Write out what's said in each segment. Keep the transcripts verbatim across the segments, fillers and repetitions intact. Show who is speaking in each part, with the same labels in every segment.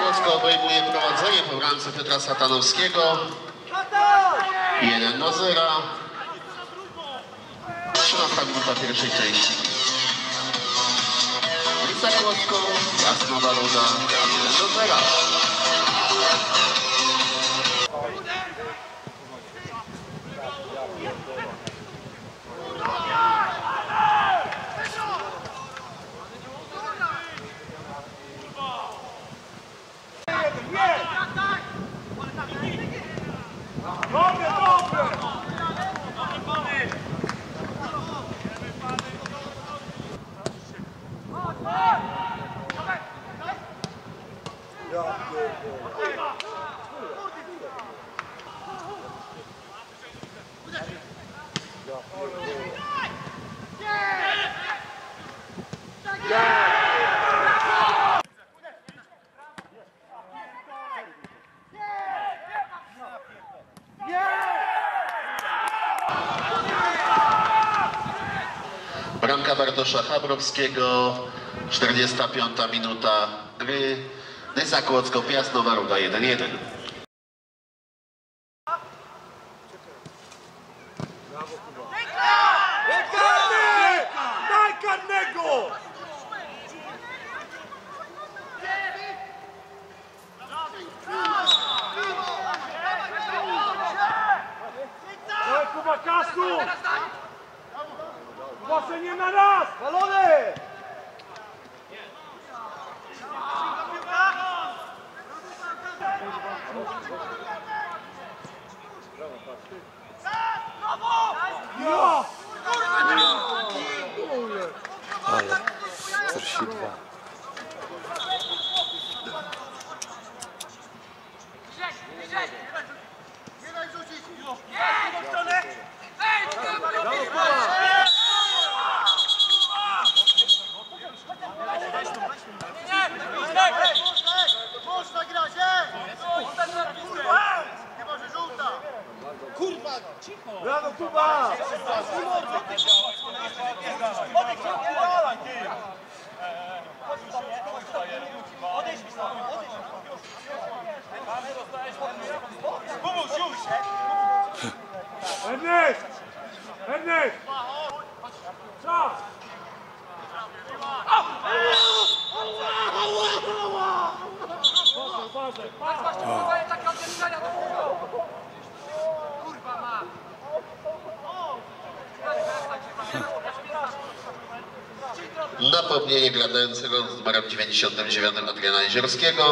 Speaker 1: Kłodzko obejmuje prowadzenie po bramce Piotra Satanowskiego. jeden do zera. trzynasta minuta pierwszej części. Nysa Kłodzko, Jasnowa Ruda, jeden do zera.
Speaker 2: Dobre, dobre!
Speaker 1: Bramka Bartosza Chabrowskiego, czterdziesta piąta minuta gry. Nysa Kłodzko, Piast Nowa Ruda jeden jeden.
Speaker 2: Daj karnego! Daj Kuba kasku! Proszę nie na raz! Balony! Ja!
Speaker 3: Ale czterdzieści dwa.
Speaker 2: Brawo Kuba! Ernest! Ernest! Czas!
Speaker 1: Napomnienie grającego z numerem dziewięćdziesiątym dziewiątym Adriana Jeziorskiego.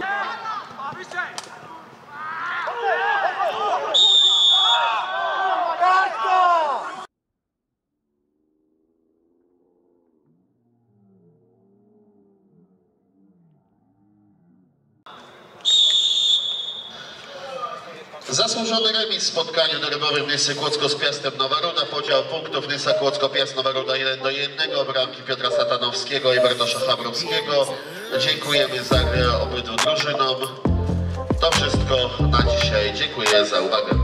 Speaker 1: Zasłużony remis w spotkaniu derbowym Nysy Kłodzko z Piastem Nowa Ruda. Podział punktów Nysa Kłodzko, Piast Nowa Ruda jeden do jednego. Bramki Piotra Satanowskiego i Bartosza Chabrowskiego. Dziękujemy za grę obydwu drużynom. To wszystko na dzisiaj. Dziękuję za uwagę.